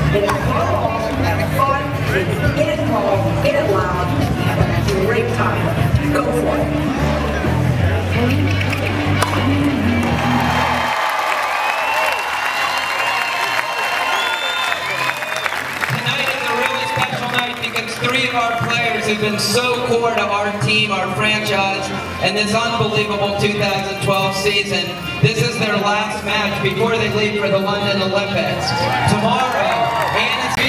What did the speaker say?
Get it all, have fun, get it home, get it loud, have a great time. Go for it. Three of our players have been so core to our team, our franchise, and this unbelievable 2012 season. This is their last match before they leave for the London Olympics. Tomorrow,